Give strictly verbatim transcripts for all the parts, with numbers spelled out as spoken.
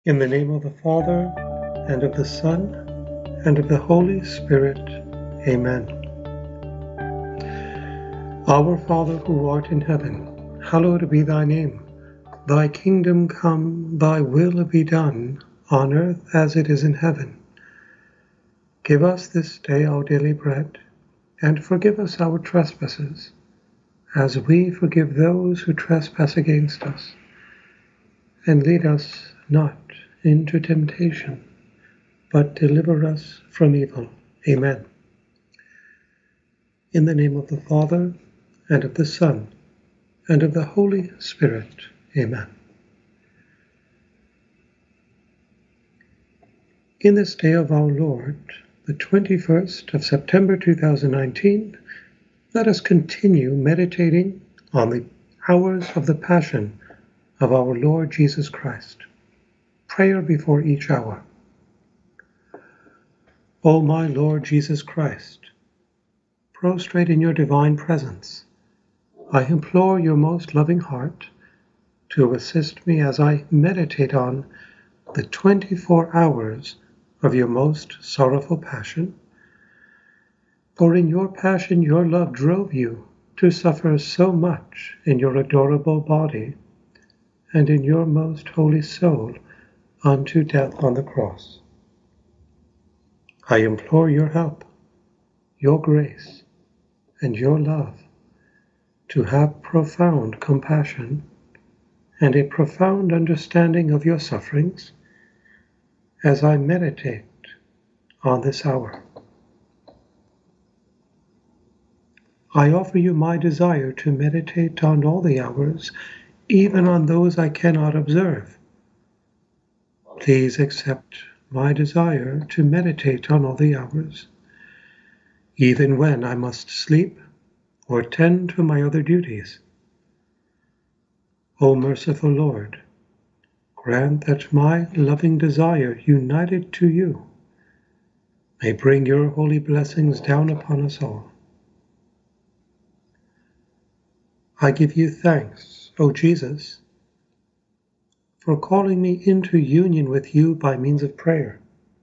In the name of the Father, and of the Son, and of the Holy Spirit. Amen. Our Father who art in heaven, hallowed be thy name. Thy kingdom come, thy will be done, on earth as it is in heaven. Give us this day our daily bread, and forgive us our trespasses, as we forgive those who trespass against us. And lead us not into temptation, but deliver us from evil. Amen. In the name of the Father, and of the Son, and of the Holy Spirit. Amen. In this day of our Lord, the twenty-first of September two thousand nineteen, let us continue meditating on the hours of the Passion of our Lord Jesus Christ. Prayer before each hour. O my Lord Jesus Christ, prostrate in your divine presence, I implore your most loving heart to assist me as I meditate on the twenty-four hours of your most sorrowful passion. For in your passion your love drove you to suffer so much in your adorable body and in your most holy soul unto death on the cross. I implore your help, your grace, and your love to have profound compassion and a profound understanding of your sufferings as I meditate on this hour. I offer you my desire to meditate on all the hours, even on those I cannot observe. Please accept my desire to meditate on all the hours, even when I must sleep or tend to my other duties. O merciful Lord, grant that my loving desire, united to you, may bring your holy blessings down upon us all. I give you thanks, O Jesus, for calling me into union with you by means of prayer.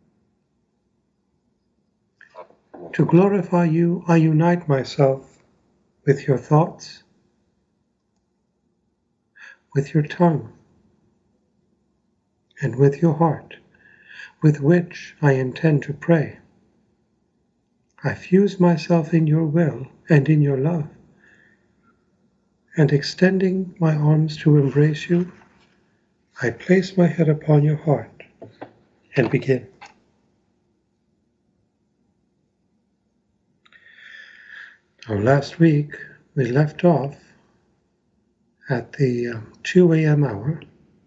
To glorify you, I unite myself with your thoughts, with your tongue, and with your heart, with which I intend to pray. I fuse myself in your will and in your love, and extending my arms to embrace you, I place my head upon your heart and begin. Now, last week we left off at the um, two a m hour,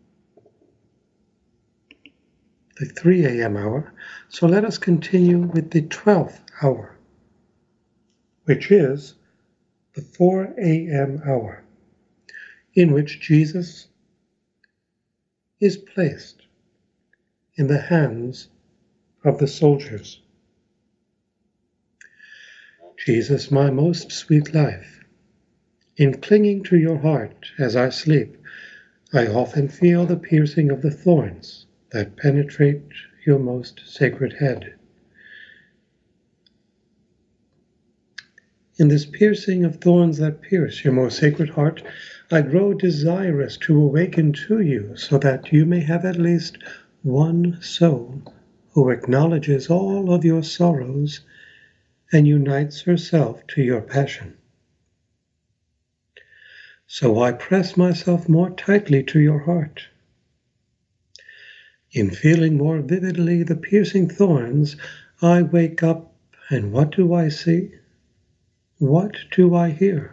the three a m hour, so let us continue with the twelfth hour, which is the four a m hour, in which Jesus is placed in the hands of the soldiers. Jesus, my most sweet life, in clinging to your heart as I sleep, I often feel the piercing of the thorns that penetrate your most sacred head. In this piercing of thorns that pierce your most sacred heart, I grow desirous to awaken to you, so that you may have at least one soul who acknowledges all of your sorrows and unites herself to your passion. So I press myself more tightly to your heart. In feeling more vividly the piercing thorns, I wake up, and what do I see? What do I hear?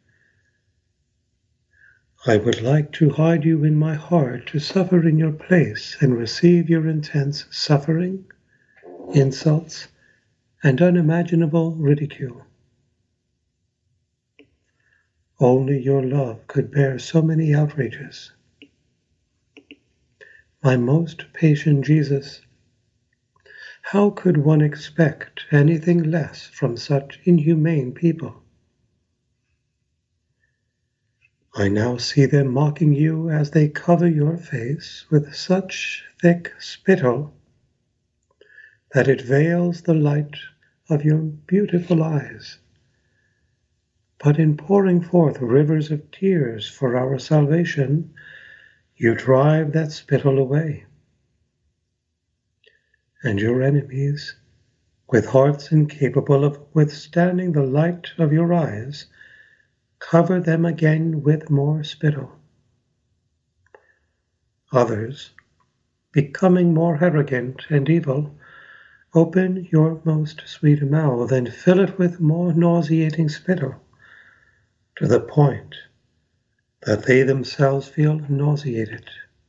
I would like to hide you in my heart, to suffer in your place and receive your intense suffering, insults, and unimaginable ridicule. Only your love could bear so many outrages. My most patient Jesus, how could one expect anything less from such inhumane people? I now see them mocking you as they cover your face with such thick spittle that it veils the light of your beautiful eyes. But in pouring forth rivers of tears for our salvation, you drive that spittle away. And your enemies, with hearts incapable of withstanding the light of your eyes, cover them again with more spittle. Others, becoming more arrogant and evil, open your most sweet mouth and fill it with more nauseating spittle, to the point that they themselves feel nauseated.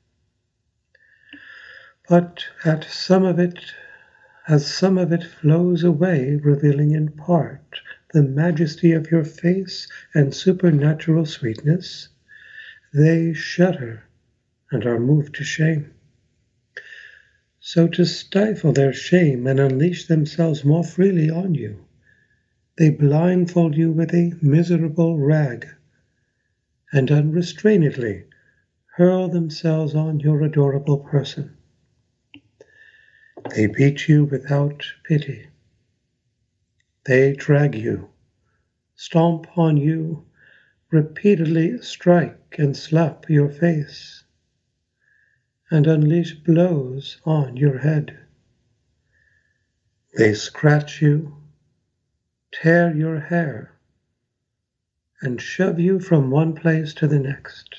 But at some of it, as some of it flows away, revealing in part the majesty of your face and supernatural sweetness, they shudder and are moved to shame. So to stifle their shame and unleash themselves more freely on you, they blindfold you with a miserable rag, and unrestrainedly hurl themselves on your adorable person. They beat you without pity. They drag you, stomp on you, repeatedly strike and slap your face, and unleash blows on your head. They scratch you, tear your hair, and shove you from one place to the next.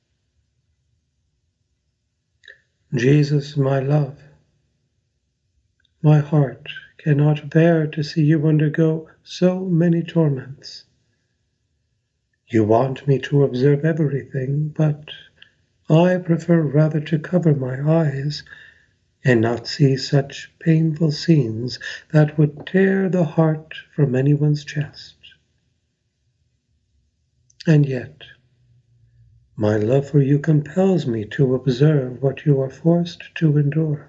Jesus, my love, my heart cannot bear to see you undergo so many torments. You want me to observe everything, but I prefer rather to cover my eyes and not see such painful scenes that would tear the heart from anyone's chest. And yet, my love for you compels me to observe what you are forced to endure.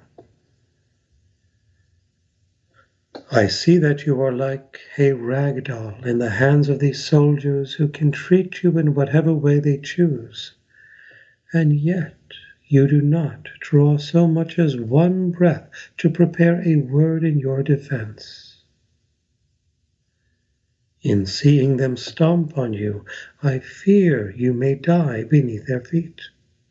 I see that you are like a rag doll in the hands of these soldiers who can treat you in whatever way they choose, and yet you do not draw so much as one breath to prepare a word in your defense. In seeing them stomp on you, I fear you may die beneath their feet.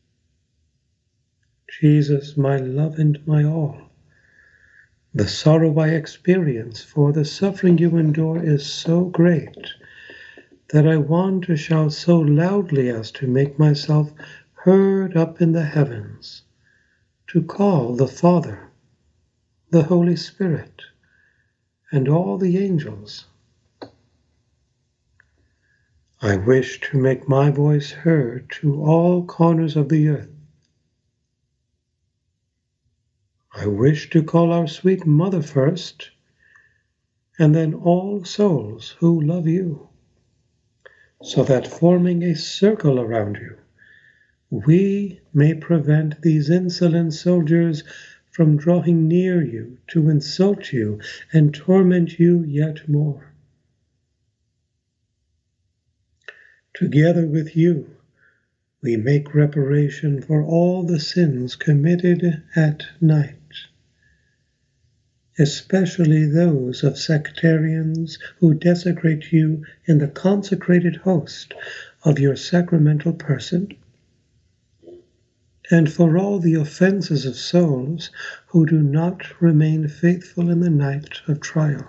Jesus, my love and my all, the sorrow I experience for the suffering you endure is so great that I want to shout so loudly as to make myself heard up in the heavens, to call the Father, the Holy Spirit, and all the angels. I wish to make my voice heard to all corners of the earth. I wish to call our sweet Mother first, and then all souls who love you, so that forming a circle around you, we may prevent these insolent soldiers from drawing near you to insult you and torment you yet more. Together with you, we make reparation for all the sins committed at night, especially those of sectarians who desecrate you in the consecrated host of your sacramental person, and for all the offenses of souls who do not remain faithful in the night of trial.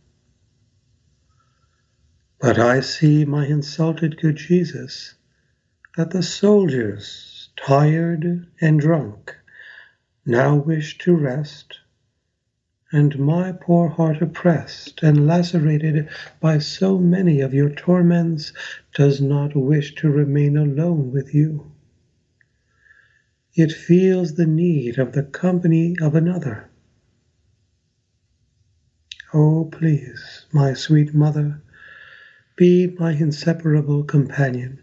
But I see, my insulted good Jesus, that the soldiers, tired and drunk, now wish to rest, and my poor heart, oppressed and lacerated by so many of your torments, does not wish to remain alone with you. It feels the need of the company of another. Oh, please, my sweet Mother, be my inseparable companion.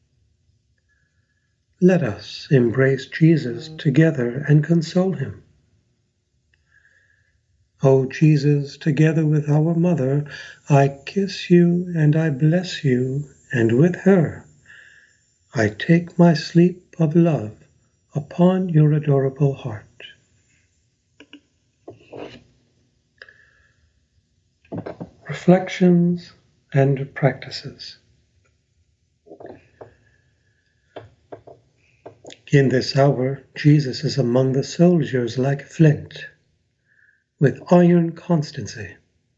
Let us embrace Jesus together and console him. O Jesus, together with our Mother, I kiss you and I bless you, and with her I take my sleep of love upon your adorable heart. Reflections and practices. In this hour, Jesus is among the soldiers like flint, with iron constancy.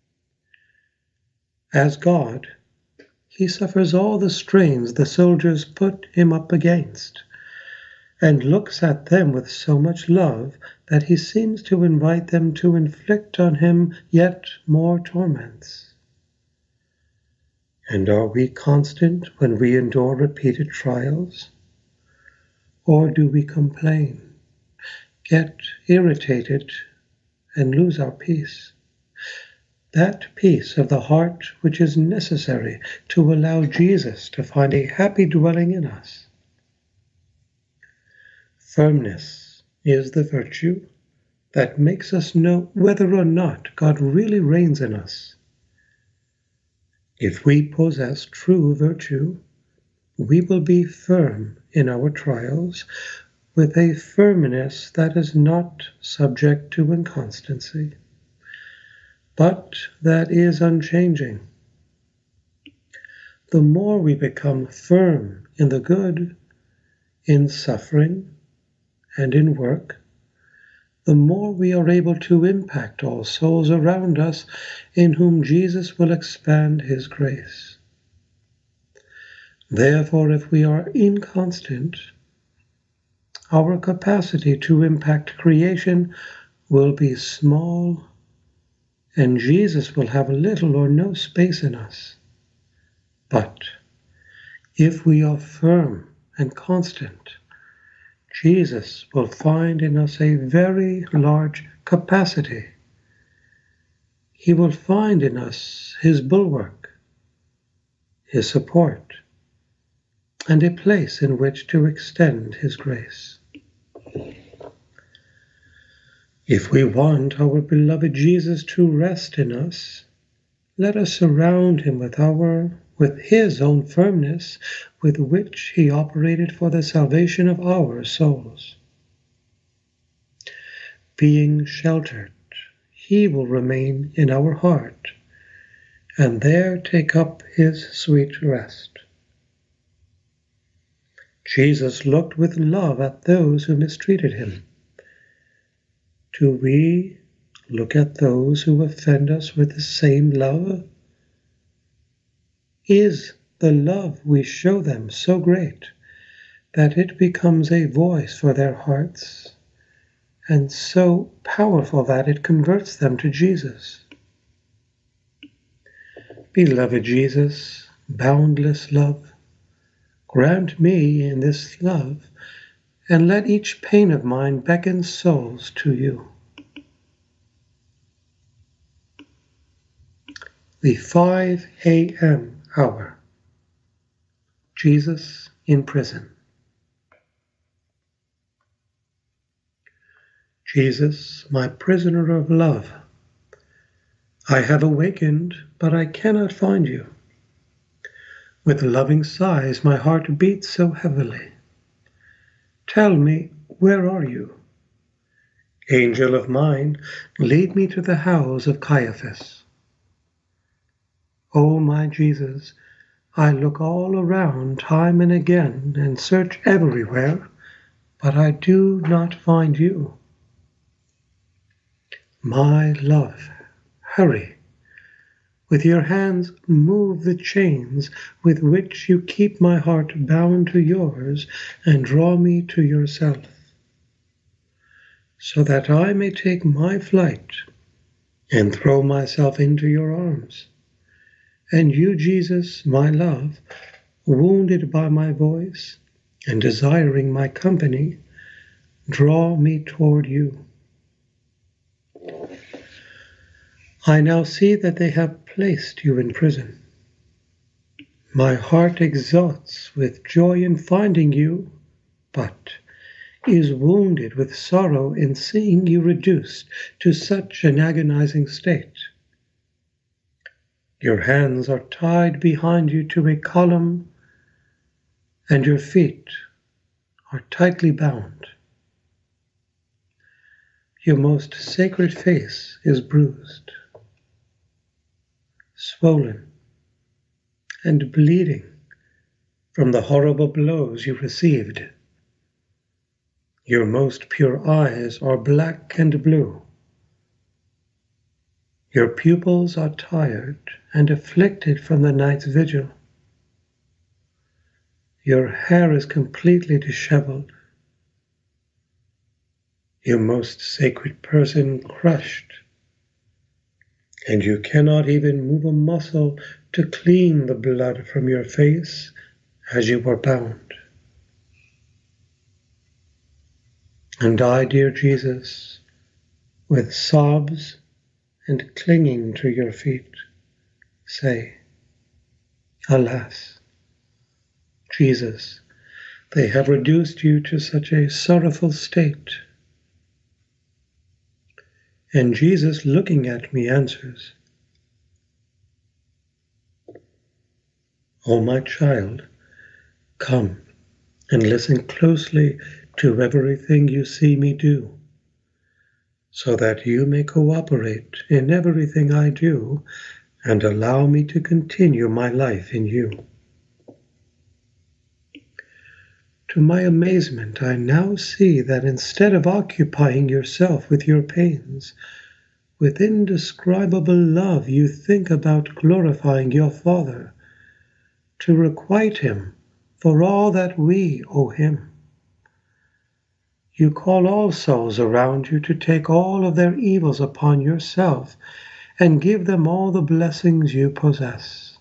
As God, he suffers all the strains the soldiers put him up against, and looks at them with so much love that he seems to invite them to inflict on him yet more torments. And are we constant when we endure repeated trials? Or do we complain, get irritated, and lose our peace? That peace of the heart which is necessary to allow Jesus to find a happy dwelling in us. Firmness is the virtue that makes us know whether or not God really reigns in us. If we possess true virtue, we will be firm in our trials, with a firmness that is not subject to inconstancy, but that is unchanging. The more we become firm in the good, in suffering, and in work, the more we are able to impact all souls around us in whom Jesus will expand his grace. Therefore, if we are inconstant, our capacity to impact creation will be small, and Jesus will have little or no space in us. But if we are firm and constant, Jesus will find in us a very large capacity. He will find in us his bulwark, his support, and a place in which to extend his grace. If we want our beloved Jesus to rest in us, let us surround him with our, with his own firmness, with which he operated for the salvation of our souls. Being sheltered, he will remain in our heart, and there take up his sweet rest. Jesus looked with love at those who mistreated him. Do we look at those who offend us with the same love? Is the love we show them so great that it becomes a voice for their hearts, and so powerful that it converts them to Jesus? Beloved Jesus, boundless love, grant me in this love, and let each pain of mine beckon souls to you. The five a m hour. Jesus in prison. Jesus, my prisoner of love, I have awakened, but I cannot find you. With loving sighs my heart beats so heavily. Tell me, where are you? Angel of mine, lead me to the house of Caiaphas. O my Jesus, I look all around time and again and search everywhere, but I do not find you. My love, hurry. With your hands move the chains with which you keep my heart bound to yours and draw me to yourself, so that I may take my flight and throw myself into your arms. And you, Jesus, my love, wounded by my voice and desiring my company, draw me toward you. I now see that they have placed you in prison. My heart exults with joy in finding you, but is wounded with sorrow in seeing you reduced to such an agonizing state. Your hands are tied behind you to a column, and your feet are tightly bound. Your most sacred face is bruised, swollen, and bleeding from the horrible blows you received. Your most pure eyes are black and blue. Your pupils are tired and afflicted from the night's vigil. Your hair is completely disheveled. Your most sacred person crushed, and you cannot even move a muscle to clean the blood from your face as you were bound. And I, dear Jesus, with sobs and clinging to your feet, say, alas, Jesus, they have reduced you to such a sorrowful state. And Jesus, looking at me, answers, O my child, come and listen closely to everything you see me do, so that you may cooperate in everything I do and allow me to continue my life in you. To my amazement, I now see that instead of occupying yourself with your pains, with indescribable love you think about glorifying your Father, to requite him for all that we owe him. You call all souls around you to take all of their evils upon yourself and give them all the blessings you possess.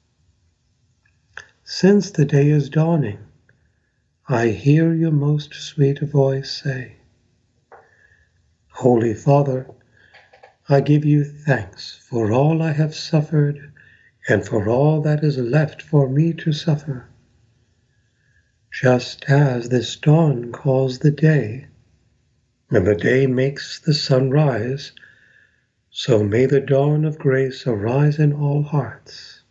Since the day is dawning, I hear your most sweet voice say, Holy Father, I give you thanks for all I have suffered and for all that is left for me to suffer. Just as this dawn calls the day, and the day makes the sun rise, so may the dawn of grace arise in all hearts.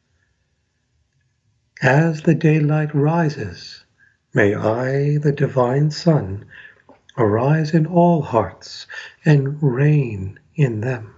As the daylight rises, may I, the divine Son, arise in all hearts and reign in them.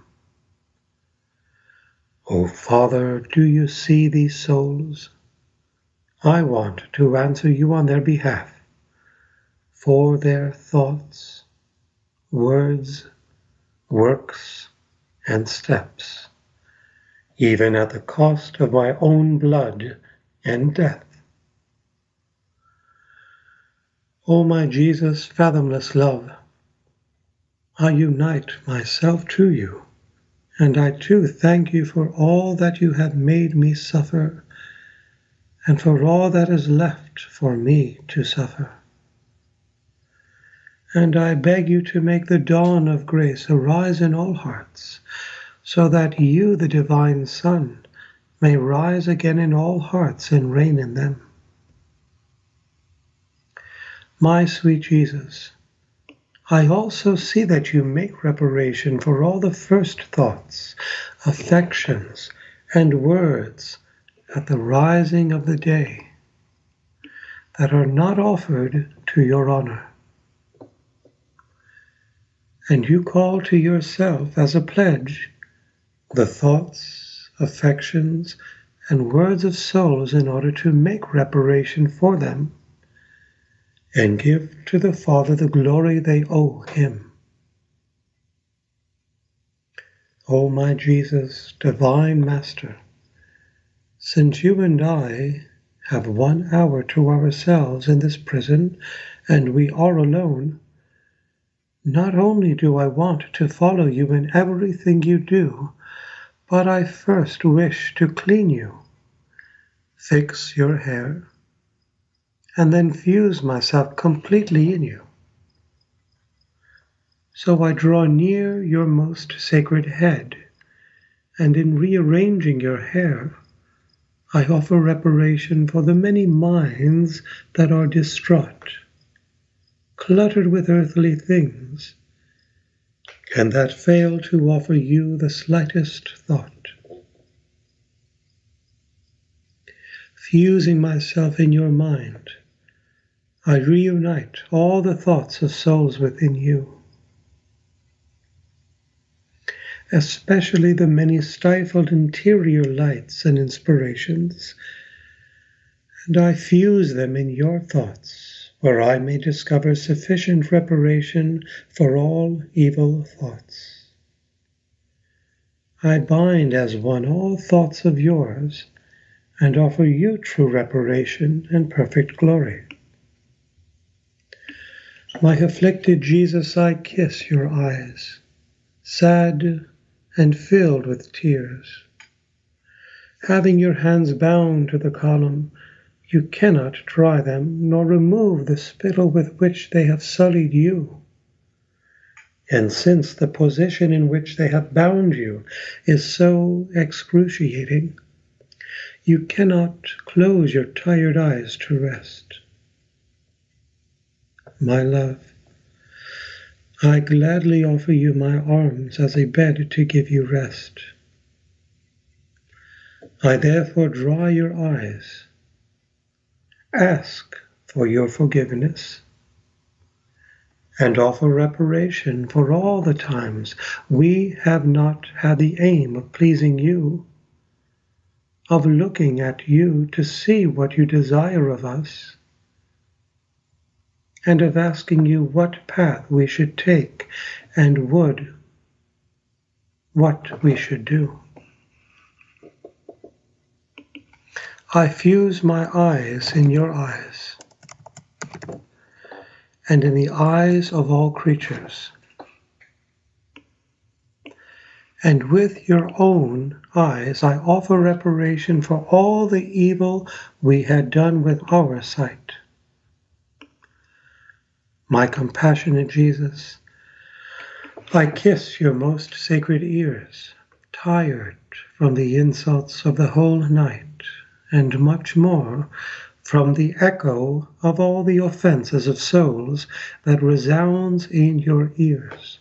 O Father, do you see these souls? I want to answer you on their behalf, for their thoughts, words, works, and steps, even at the cost of my own blood and death. O my Jesus, fathomless love, I unite myself to you, and I too thank you for all that you have made me suffer, and for all that is left for me to suffer. And I beg you to make the dawn of grace arise in all hearts, so that you, the divine Son, may rise again in all hearts and reign in them. My sweet Jesus, I also see that you make reparation for all the first thoughts, affections, and words at the rising of the day that are not offered to your honor. And you call to yourself as a pledge the thoughts, affections, and words of souls in order to make reparation for them and give to the Father the glory they owe him. O my Jesus, divine Master, since you and I have one hour to ourselves in this prison, and we are alone, not only do I want to follow you in everything you do, but I first wish to clean you, fix your hair, and then fuse myself completely in you. So I draw near your most sacred head, and in rearranging your hair, I offer reparation for the many minds that are distraught, cluttered with earthly things, and that fail to offer you the slightest thought. fusing myself in your mind, I reunite all the thoughts of souls within you, especially the many stifled interior lights and inspirations, and I fuse them in your thoughts, where I may discover sufficient reparation for all evil thoughts. I bind as one all thoughts of yours, and offer you true reparation and perfect glory. My afflicted Jesus, I kiss your eyes, sad and filled with tears. Having your hands bound to the column, you cannot dry them, nor remove the spittle with which they have sullied you. And since the position in which they have bound you is so excruciating, you cannot close your tired eyes to rest. My love, I gladly offer you my arms as a bed to give you rest. I therefore dry your eyes, ask for your forgiveness, and offer reparation for all the times we have not had the aim of pleasing you, of looking at you to see what you desire of us, and of asking you what path we should take and would what we should do. I fuse my eyes in your eyes, and in the eyes of all creatures, and with your own eyes I offer reparation for all the evil we had done with our sight. My compassionate Jesus, I kiss your most sacred ears, tired from the insults of the whole night, and much more from the echo of all the offenses of souls that resounds in your ears.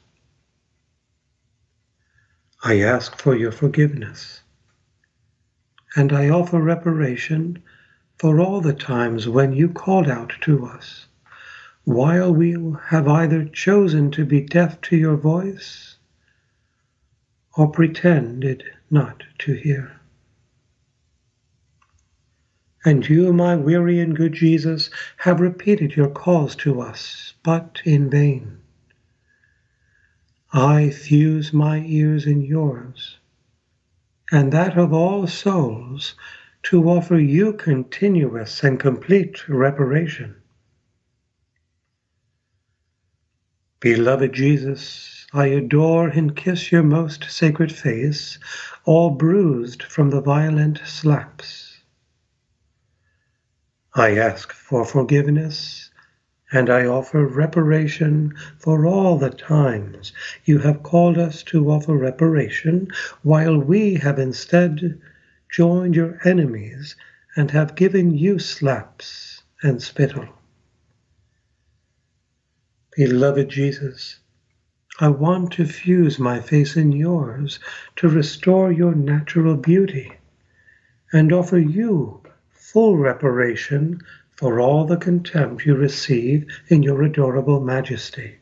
I ask for your forgiveness, and I offer reparation for all the times when you called out to us, while we have either chosen to be deaf to your voice or pretended not to hear. And you, my weary and good Jesus, have repeated your calls to us, but in vain. I fuse my ears in yours, and that of all souls, to offer you continuous and complete reparation. Beloved Jesus, I adore and kiss your most sacred face, all bruised from the violent slaps. I ask for forgiveness, and I offer reparation for all the times you have called us to offer reparation, while we have instead joined your enemies and have given you slaps and spittle. Beloved Jesus, I want to fuse my face in yours to restore your natural beauty and offer you full reparation for all the contempt you receive in your adorable majesty.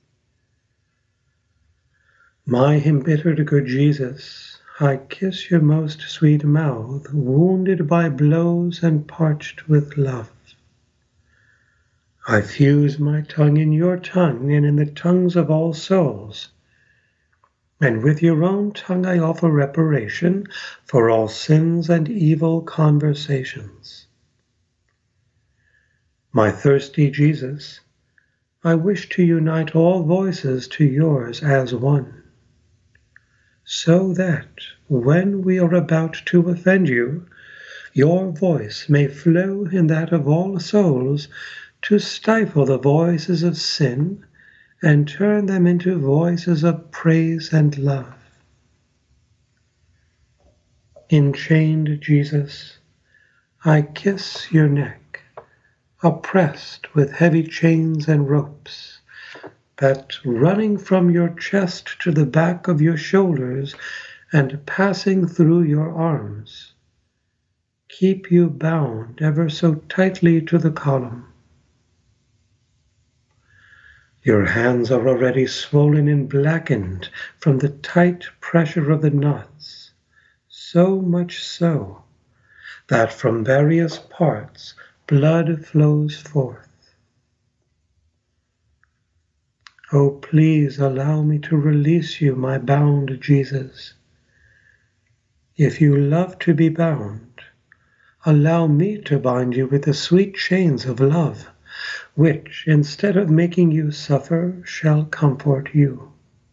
My embittered good Jesus, I kiss your most sweet mouth, wounded by blows and parched with love. I fuse my tongue in your tongue and in the tongues of all souls, and with your own tongue I offer reparation for all sins and evil conversations. My thirsty Jesus, I wish to unite all voices to yours as one, so that when we are about to offend you, your voice may flow in that of all souls to stifle the voices of sin and turn them into voices of praise and love. Enchained Jesus, I kiss your neck, oppressed with heavy chains and ropes, that running from your chest to the back of your shoulders and passing through your arms, keep you bound ever so tightly to the column. Your hands are already swollen and blackened from the tight pressure of the knots, so much so that from various parts blood flows forth. Oh, please allow me to release you, my bound Jesus. If you love to be bound, allow me to bind you with the sweet chains of love, which, instead of making you suffer, shall comfort you.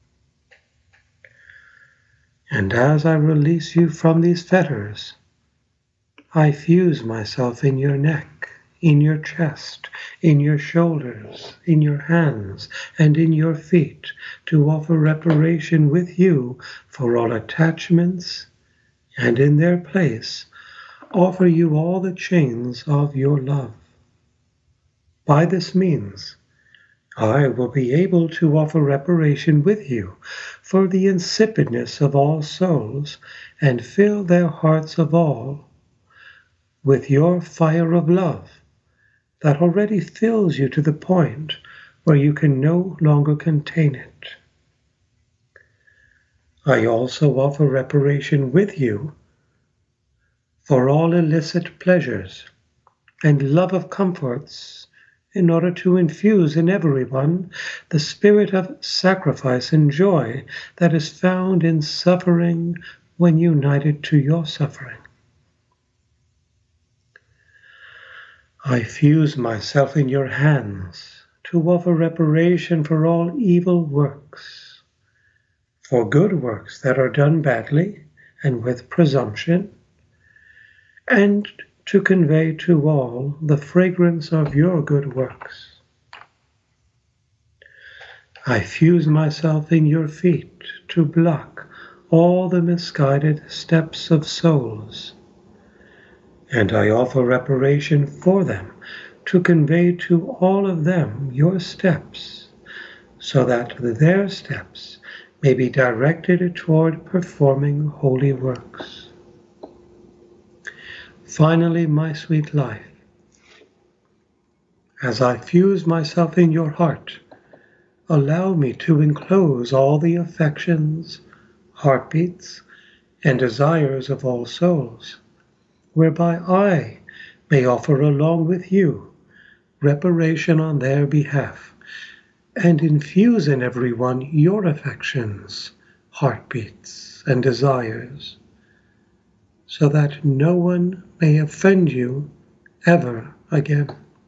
And as I release you from these fetters, I fuse myself in your neck, in your chest, in your shoulders, in your hands, and in your feet, to offer reparation with you for all attachments, and in their place offer you all the chains of your love. By this means, I will be able to offer reparation with you for the insipidness of all souls, and fill their hearts of all with your fire of love that already fills you to the point where you can no longer contain it. I also offer reparation with you for all illicit pleasures and love of comforts, in order to infuse in everyone the spirit of sacrifice and joy that is found in suffering when united to your suffering. I fuse myself in your hands to offer reparation for all evil works, for good works that are done badly and with presumption, and to convey to all the fragrance of your good works. I fuse myself in your feet to block all the misguided steps of souls, and I offer reparation for them to convey to all of them your steps, so that their steps may be directed toward performing holy works. Finally, my sweet life, as I fuse myself in your heart, allow me to enclose all the affections, heartbeats, and desires of all souls, whereby I may offer along with you reparation on their behalf, and infuse in everyone your affections, heartbeats, and desires, so that no one may offend you ever again.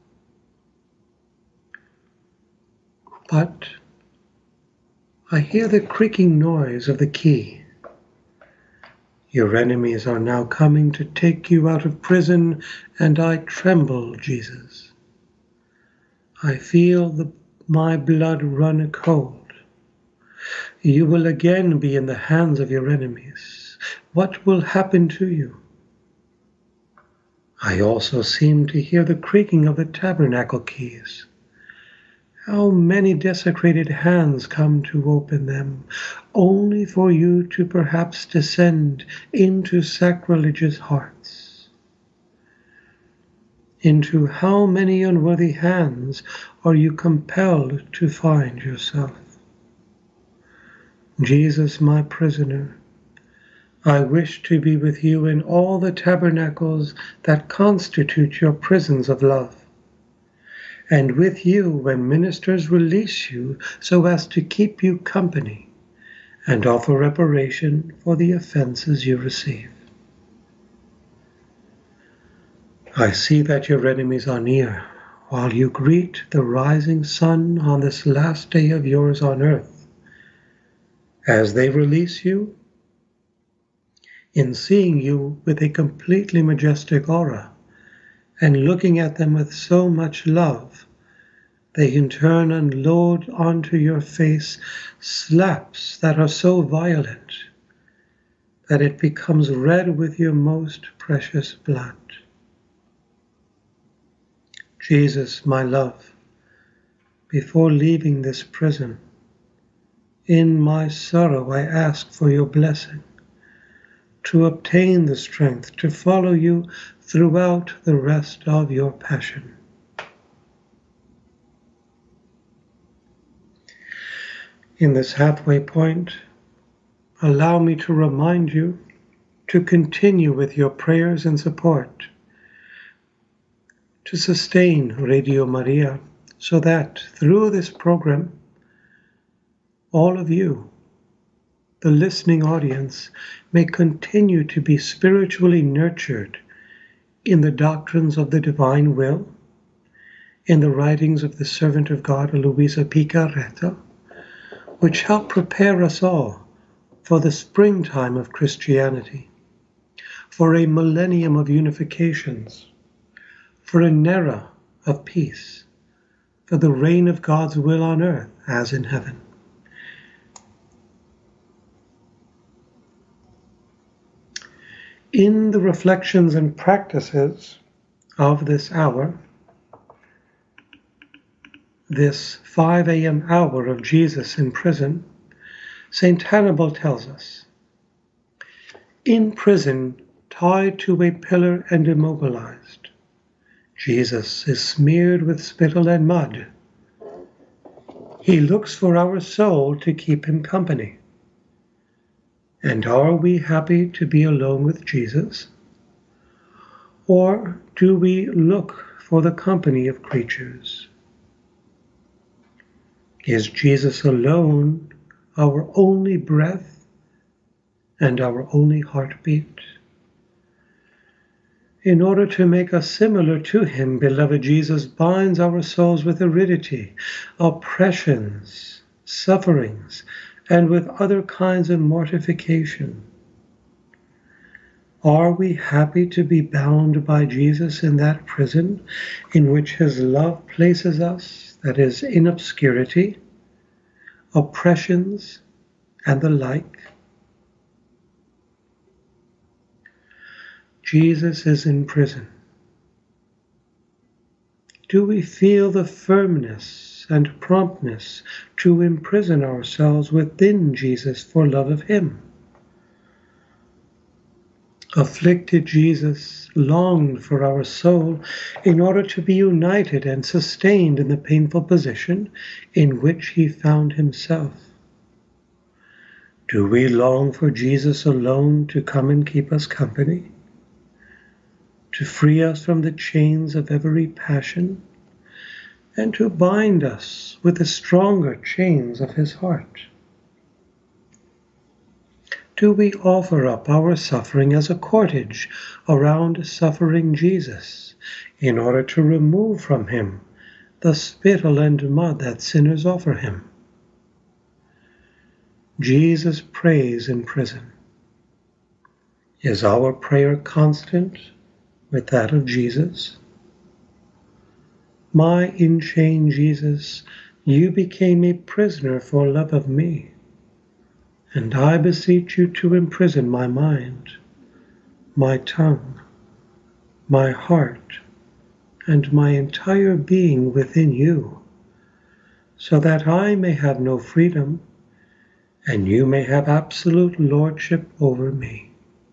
But I hear the creaking noise of the key. Your enemies are now coming to take you out of prison, and I tremble, Jesus. I feel the, my blood run cold. You will again be in the hands of your enemies. What will happen to you? I also seem to hear the creaking of the tabernacle keys. How many desecrated hands come to open them, only for you to perhaps descend into sacrilegious hearts. Into how many unworthy hands are you compelled to find yourself? Jesus, my prisoner, I wish to be with you in all the tabernacles that constitute your prisons of love, and with you when ministers release you so as to keep you company and offer reparation for the offenses you receive. I see that your enemies are near, while you greet the rising sun on this last day of yours on earth. As they release you, in seeing you with a completely majestic aura, and looking at them with so much love, they in turn unload onto your face slaps that are so violent that it becomes red with your most precious blood. Jesus, my love, before leaving this prison, in my sorrow I ask for your blessing to obtain the strength to follow you throughout the rest of your passion. In this halfway point, allow me to remind you to continue with your prayers and support, to sustain Radio Maria, so that through this program, all of you, the listening audience, may continue to be spiritually nurtured in the doctrines of the divine will, in the writings of the servant of God, Luisa Picarreta, which help prepare us all for the springtime of Christianity, for a millennium of unifications, for an era of peace, for the reign of God's will on earth as in heaven. In the reflections and practices of this hour, this five a m hour of Jesus in prison, Saint Hannibal tells us, in prison, tied to a pillar and immobilized, Jesus is smeared with spittle and mud. He looks for our soul to keep him company. And are we happy to be alone with Jesus? Or do we look for the company of creatures? Is Jesus alone our only breath and our only heartbeat? In order to make us similar to him, beloved Jesus binds our souls with aridity, oppressions, sufferings, and with other kinds of mortification. Are we happy to be bound by Jesus in that prison in which his love places us, that is, in obscurity, oppressions, and the like? Jesus is in prison. Do we feel the firmness and promptness to imprison ourselves within Jesus for love of him? Afflicted Jesus longed for our soul in order to be united and sustained in the painful position in which he found himself. Do we long for Jesus alone to come and keep us company, to free us from the chains of every passion, and to bind us with the stronger chains of his heart? Do we offer up our suffering as a cortege around suffering Jesus in order to remove from him the spittle and mud that sinners offer him? Jesus prays in prison. Is our prayer constant with that of Jesus? My in-chain Jesus, you became a prisoner for love of me, and I beseech you to imprison my mind, my tongue, my heart, and my entire being within you, so that I may have no freedom, and you may have absolute lordship over me.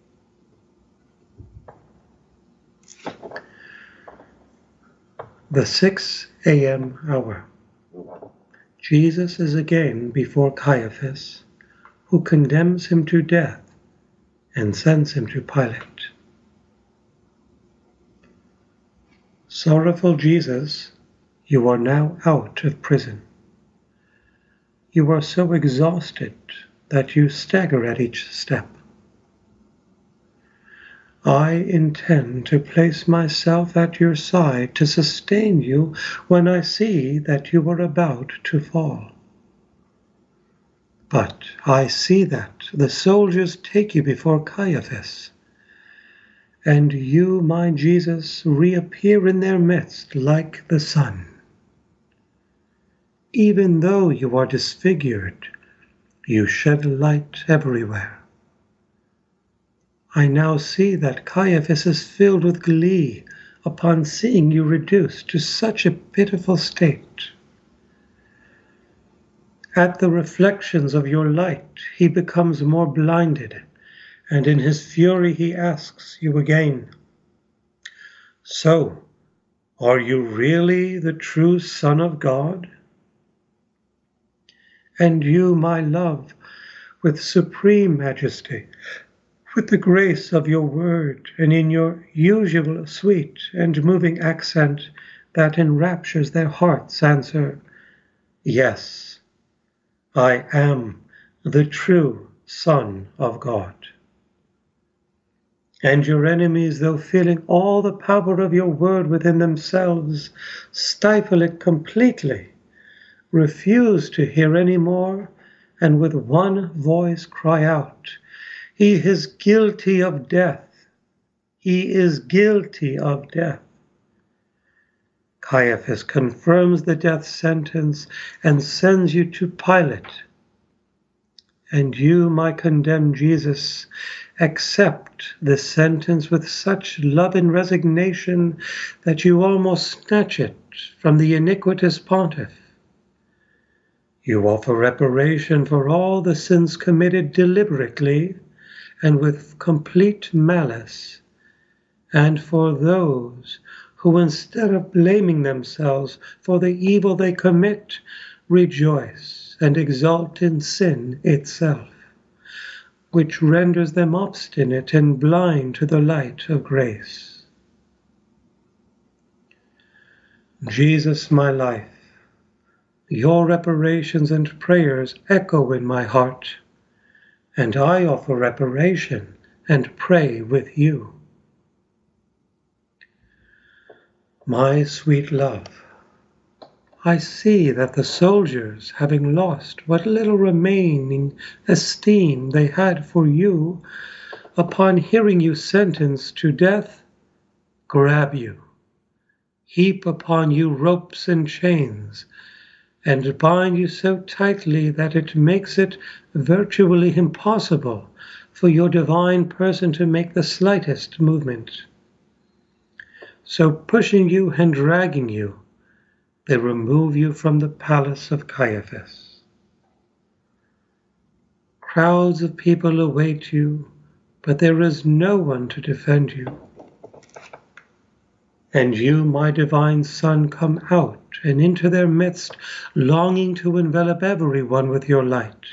The six a m hour. Jesus is again before Caiaphas, who condemns him to death and sends him to Pilate. Sorrowful Jesus, you are now out of prison. You are so exhausted that you stagger at each step. I intend to place myself at your side to sustain you when I see that you are about to fall. But I see that the soldiers take you before Caiaphas, and you, my Jesus, reappear in their midst like the sun. Even though you are disfigured, you shed light everywhere. I now see that Caiaphas is filled with glee upon seeing you reduced to such a pitiful state. At the reflections of your light, he becomes more blinded, and in his fury he asks you again, "So, are you really the true Son of God?" And you, my love, with supreme majesty, with the grace of your word, and in your usual sweet and moving accent that enraptures their hearts, answer, "Yes, I am the true Son of God." And your enemies, though feeling all the power of your word within themselves, stifle it completely, refuse to hear any more, and with one voice cry out, "He is guilty of death. He is guilty of death." Caiaphas confirms the death sentence and sends you to Pilate. And you, my condemned Jesus, accept this sentence with such love and resignation that you almost snatch it from the iniquitous pontiff. You offer reparation for all the sins committed deliberately and with complete malice, and for those who, instead of blaming themselves for the evil they commit, rejoice and exult in sin itself, which renders them obstinate and blind to the light of grace. Jesus, my life, your reparations and prayers echo in my heart, and I offer reparation and pray with you. My sweet love, I see that the soldiers, having lost what little remaining esteem they had for you, upon hearing you sentenced to death, grab you, heap upon you ropes and chains, and bind you so tightly that it makes it virtually impossible for your divine person to make the slightest movement. So pushing you and dragging you, they remove you from the palace of Caiaphas. Crowds of people await you, but there is no one to defend you. And you, my divine Son, come out and into their midst, longing to envelop everyone with your light.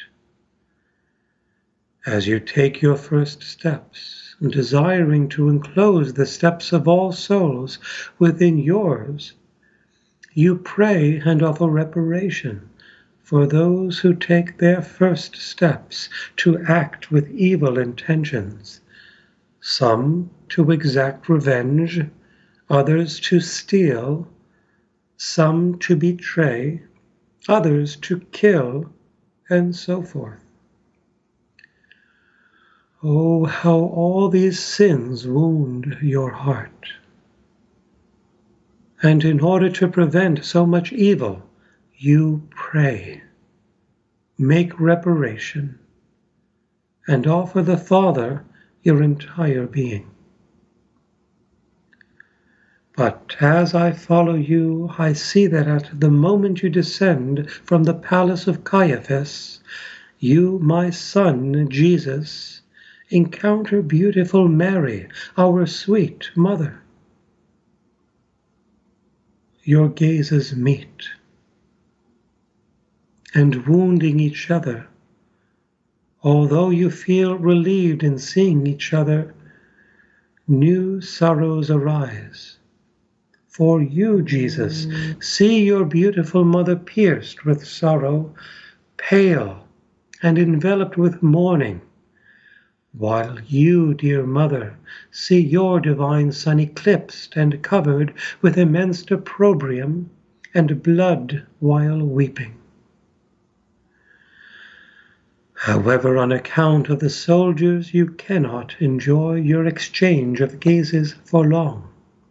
As you take your first steps, desiring to enclose the steps of all souls within yours, you pray and offer reparation for those who take their first steps to act with evil intentions, some to exact revenge, others to steal, some to betray, others to kill, and so forth. Oh, how all these sins wound your heart. And in order to prevent so much evil, you pray, make reparation, and offer the Father your entire being. But as I follow you, I see that at the moment you descend from the palace of Caiaphas, you, my Son, Jesus, encounter beautiful Mary, our sweet mother. Your gazes meet, and wounding each other, although you feel relieved in seeing each other, new sorrows arise. For you, Jesus, see your beautiful mother pierced with sorrow, pale and enveloped with mourning, while you, dear mother, see your divine Son eclipsed and covered with immense opprobrium and blood while weeping. However, on account of the soldiers, you cannot enjoy your exchange of gazes for long.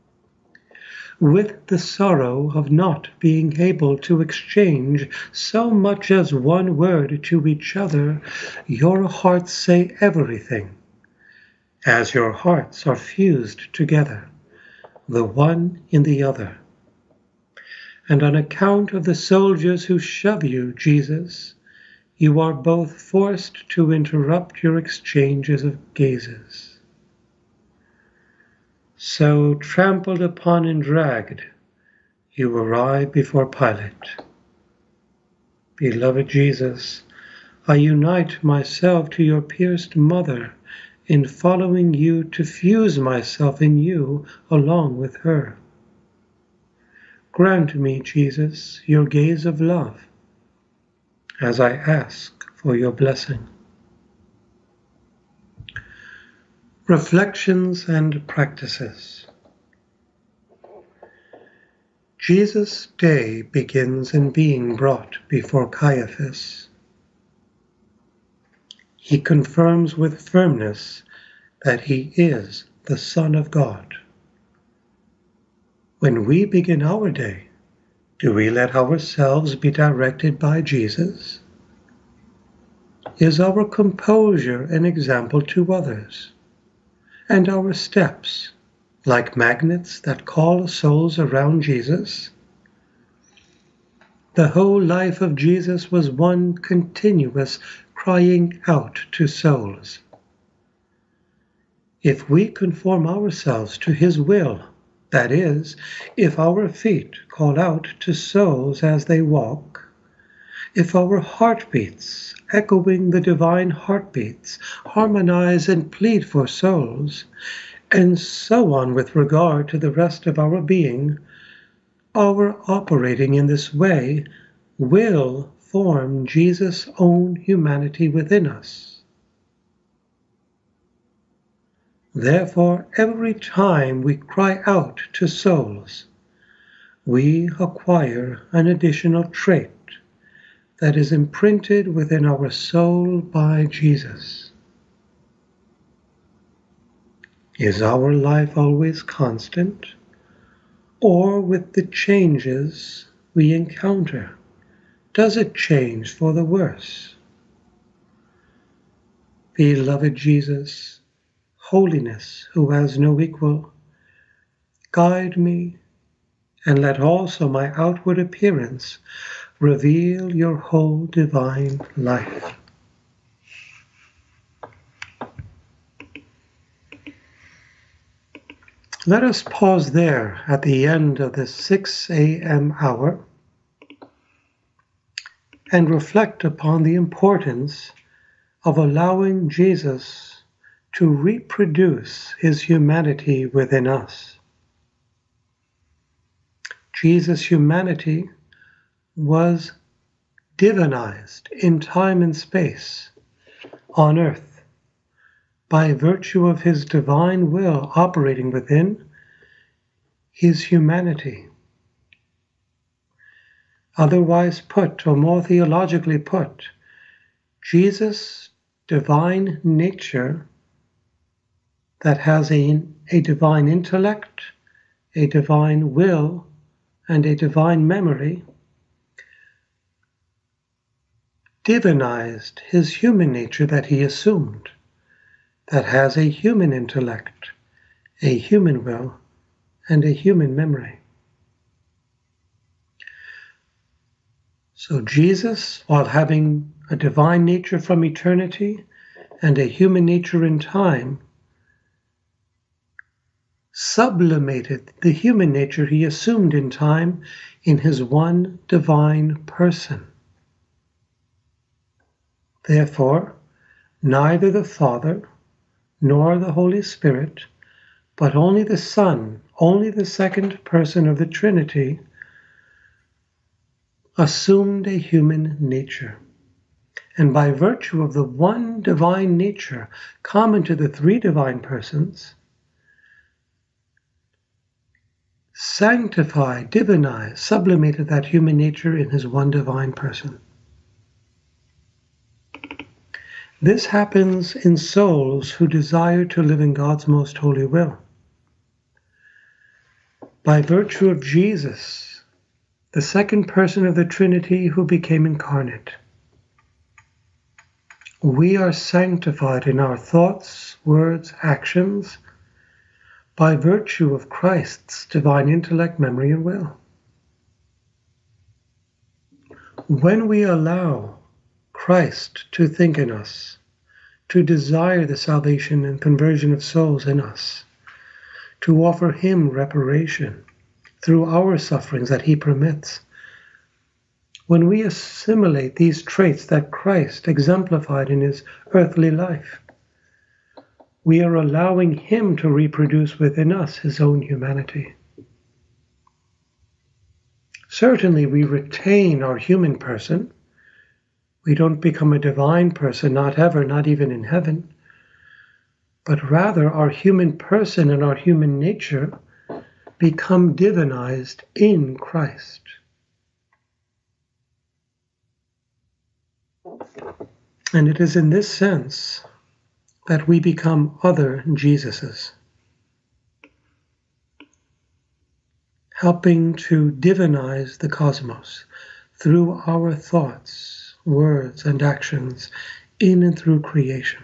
With the sorrow of not being able to exchange so much as one word to each other, your hearts say everything, as your hearts are fused together, the one in the other. And on account of the soldiers who shove you, Jesus, you are both forced to interrupt your exchanges of gazes. So, trampled upon and dragged, you arrive before Pilate. Beloved Jesus, I unite myself to your pierced mother in following you to fuse myself in you along with her. Grant me, Jesus, your gaze of love as I ask for your blessing. Reflections and practices. Jesus' day begins in being brought before Caiaphas. He confirms with firmness that he is the Son of God. When we begin our day, do we let ourselves be directed by Jesus? Is our composure an example to others? And our steps like magnets that call souls around Jesus? The whole life of Jesus was one continuous crying out to souls. If we conform ourselves to his will, that is, if our feet call out to souls as they walk, if our heartbeats, echoing the divine heartbeats, harmonize and plead for souls, and so on with regard to the rest of our being, our operating in this way will form Jesus' own humanity within us. Therefore, every time we cry out to souls, we acquire an additional trait that is imprinted within our soul by Jesus. Is our life always constant, or with the changes we encounter, does it change for the worse? Beloved Jesus, holiness who has no equal, guide me, and let also my outward appearance reveal your whole divine life. Let us pause there at the end of the six a m hour and reflect upon the importance of allowing Jesus to reproduce his humanity within us. Jesus' humanity was divinized in time and space on earth by virtue of his divine will operating within his humanity. Otherwise put, or more theologically put, Jesus' divine nature that has a, a divine intellect, a divine will, and a divine memory, divinized his human nature that he assumed, that has a human intellect, a human will, and a human memory. So Jesus, while having a divine nature from eternity and a human nature in time, sublimated the human nature he assumed in time in his one divine person. Therefore, neither the Father nor the Holy Spirit, but only the Son, only the second person of the Trinity, assumed a human nature. And by virtue of the one divine nature common to the three divine persons, sanctified, divinized, sublimated that human nature in his one divine person. This happens in souls who desire to live in God's most holy will. By virtue of Jesus, the second person of the Trinity who became incarnate, we are sanctified in our thoughts, words, actions, by virtue of Christ's divine intellect, memory, and will. When we allow Christ to think in us, to desire the salvation and conversion of souls in us, to offer him reparation through our sufferings that he permits. When we assimilate these traits that Christ exemplified in his earthly life, we are allowing him to reproduce within us his own humanity. Certainly, we retain our human person. We don't become a divine person, not ever, not even in heaven. But rather, our human person and our human nature become divinized in Christ. And it is in this sense that we become other Jesuses, helping to divinize the cosmos through our thoughts, words, and actions in and through creation.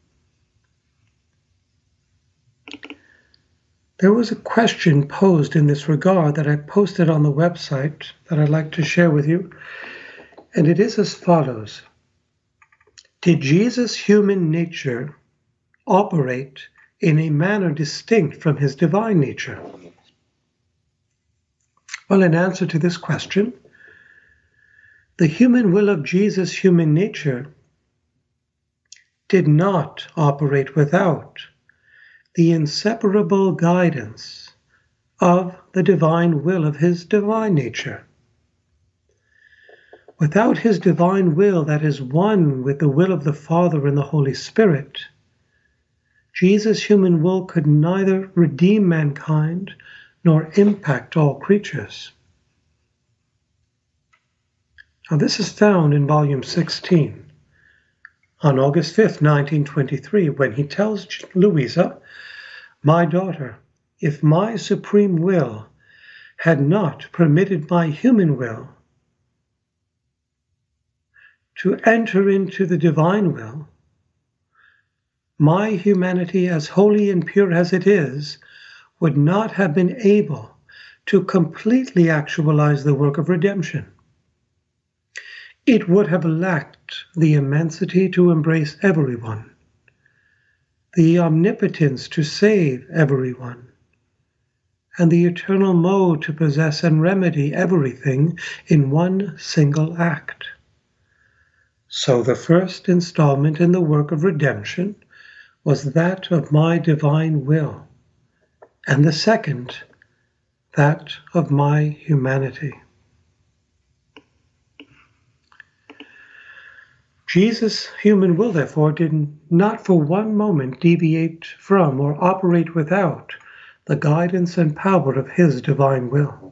There was a question posed in this regard that I posted on the website that I'd like to share with you, and it is as follows. Did Jesus' human nature operate in a manner distinct from his divine nature? Well, in answer to this question, the human will of Jesus' human nature did not operate without the inseparable guidance of the divine will of his divine nature. Without his divine will that is one with the will of the Father and the Holy Spirit, Jesus' human will could neither redeem mankind nor impact all creatures. Now, this is found in volume sixteen, on August fifth, nineteen twenty-three, when he tells Louisa, "My daughter, if my supreme will had not permitted my human will to enter into the divine will, my humanity, as holy and pure as it is, would not have been able to completely actualize the work of redemption. It would have lacked the immensity to embrace everyone, the omnipotence to save everyone, and the eternal mode to possess and remedy everything in one single act. So the first installment in the work of redemption was that of my divine will, and the second, that of my humanity." Jesus' human will, therefore, did not for one moment deviate from or operate without the guidance and power of his divine will.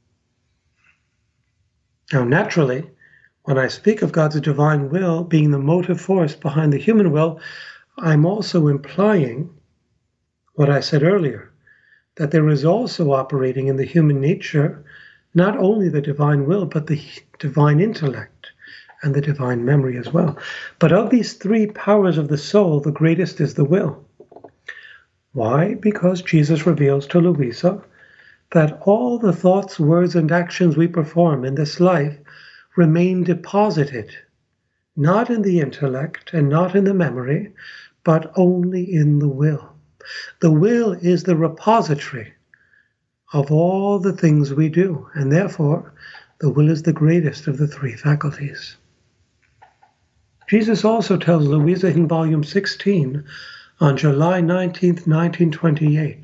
Now, naturally, when I speak of God's divine will being the motive force behind the human will, I'm also implying what I said earlier, that there is also operating in the human nature not only the divine will, but the divine intellect and the divine memory as well. But of these three powers of the soul, the greatest is the will. Why? Because Jesus reveals to Louisa that all the thoughts, words, and actions we perform in this life remain deposited, not in the intellect and not in the memory, but only in the will. The will is the repository of all the things we do, and therefore the will is the greatest of the three faculties. Jesus also tells Louisa in volume sixteen on July nineteenth, nineteen twenty-eight,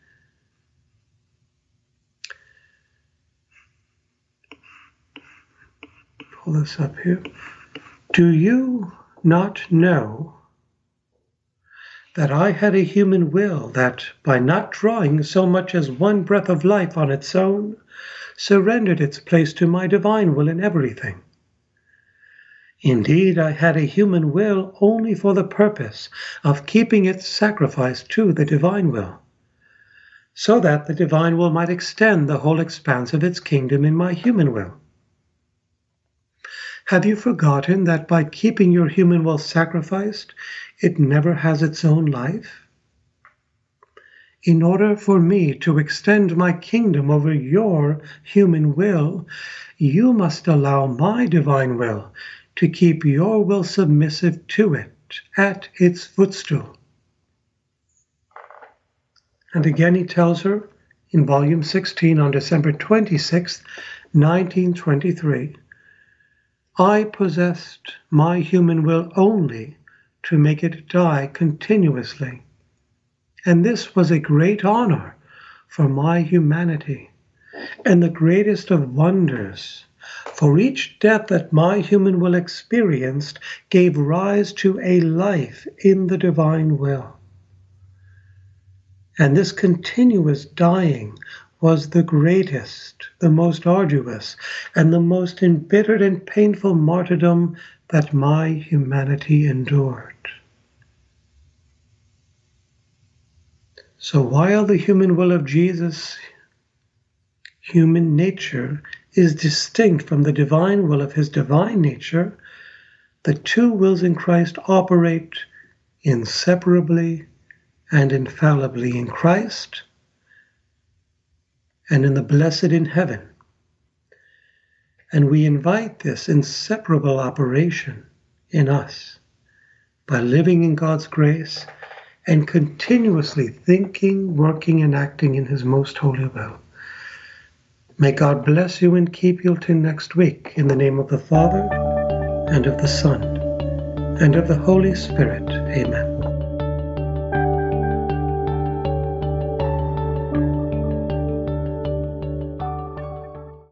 pull this up here, "Do you not know that I had a human will that, by not drawing so much as one breath of life on its own, surrendered its place to my divine will in everything? Indeed, I had a human will only for the purpose of keeping its sacrifice to the divine will, so that the divine will might extend the whole expanse of its kingdom in my human will. Have you forgotten that by keeping your human will sacrificed, it never has its own life? In order for me to extend my kingdom over your human will, you must allow my divine will to keep your will submissive to it at its footstool. And again he tells her in volume sixteen on December twenty-sixth, nineteen twenty-three, I possessed my human will only to make it die continuously. And this was a great honor for my humanity, and the greatest of wonders, for each death that my human will experienced gave rise to a life in the divine will. And this continuous dying was the greatest, the most arduous, and the most embittered and painful martyrdom that my humanity endured. So while the human will of Jesus, human nature, is distinct from the divine will of his divine nature, the two wills in Christ operate inseparably and infallibly in Christ and in the blessed in heaven. And we invite this inseparable operation in us by living in God's grace and continuously thinking, working, and acting in his most holy will. May God bless you and keep you till next week, in the name of the Father, and of the Son, and of the Holy Spirit. Amen.